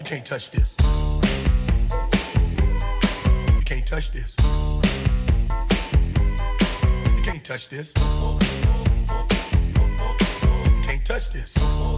can't touch this. You can't touch this. You can't touch this. You can't touch this.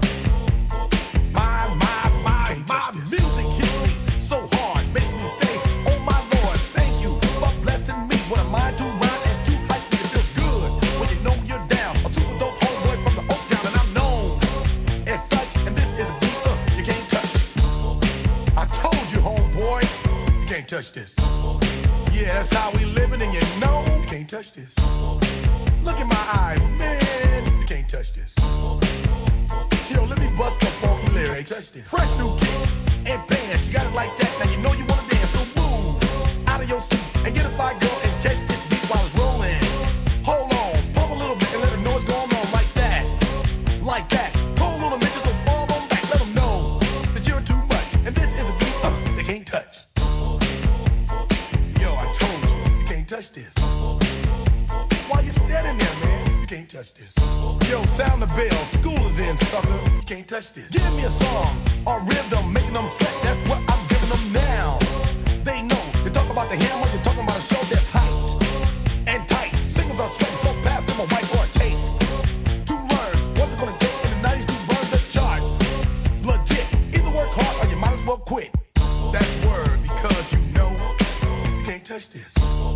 My music hits me so hard, makes me say, oh my Lord, thank you for blessing me. What am I to rhyme and to hype me? It feels good when you know you're down. A super dope homeboy from the Oak Town, and I'm known as such. And this is a beat you can't touch. I told you, homeboy, you can't touch this. Yeah, that's how we living, and you know you can't touch this. Look in my eyes, man, you can't touch this. Yo, let me bust the funky lyrics. Fresh new kicks and bands, you got it like that. Now you know you wanna dance, so move out of your seat and get a fire girl and catch this beat while it's rolling. Hold on, pump a little bit and let them know what's going on like that. Like that. Hold on a minute, just don't fall on back. Let them know that you're too much. And this is a beat they can't touch. Yo, I told you can't touch this. Why you standing there, man? You can't touch this. Yo, sound the bell, school is in, sucker. You can't touch this. Give me a song or rhythm, making them sweat. That's what I'm giving them now. They know. You talk about the hammer, you're talking about a show that's hyped and tight. Singers are sweating so fast, them a white or tape. To learn what's it gonna take in the 90s to burn the charts. Legit. Either work hard or you might as well quit. That's word, because you know you can't touch this.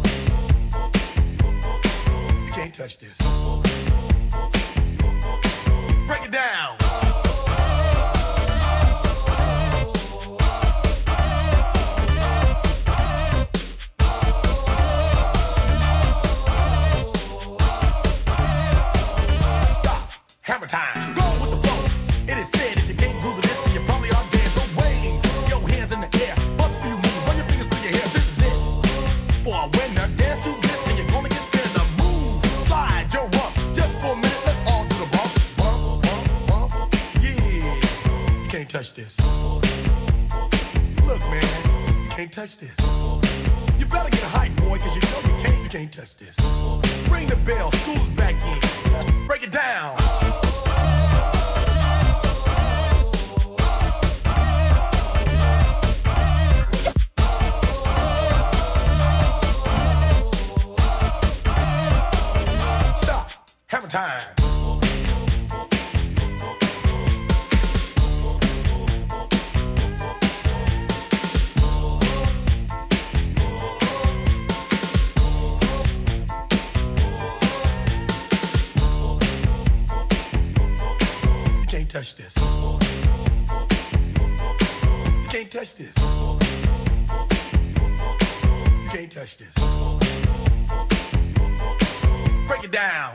You can't touch this. Break it down. Stop. Hammer time. Go with the flow. It is said if you can't groove to this, then you probably are dead. So wave your hands in the air. Bust a few moves. Run your fingers through your hair. This is it. For a winner, dance to this, and you're gonna get there. The move. Slide your rump. Just for a minute, let's all do the bump. Can't touch this. Look, man, you can't touch this. You better get hype, boy, cause you know you can't touch this. Ring the bell, school's back in. Break it down. Stop. Hammer time. You can't touch this. You can't touch this. You can't touch this. Break it down.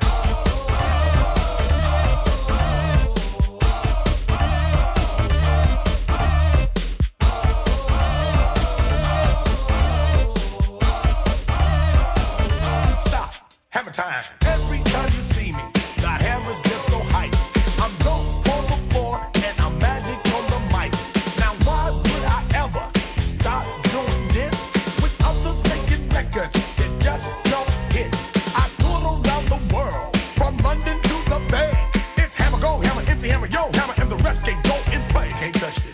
Stop. Hammer time. Every time you see me, the hammer's just so hype. I'm dope on the floor and I'm magic on the mic. Now why would I ever stop doing this with others making records that just don't hit? I tour around the world, from London to the Bay. It's hammer, go hammer, empty hammer, yo hammer, and the rest can go and play. Can't touch this.